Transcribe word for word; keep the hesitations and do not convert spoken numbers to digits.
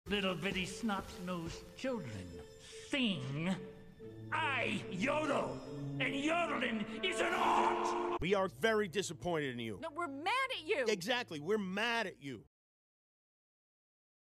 little bitty snot-nosed children sing, I yodel, and yodeling is an art! We are very disappointed in you. No, we're mad at you. Exactly, we're mad at you.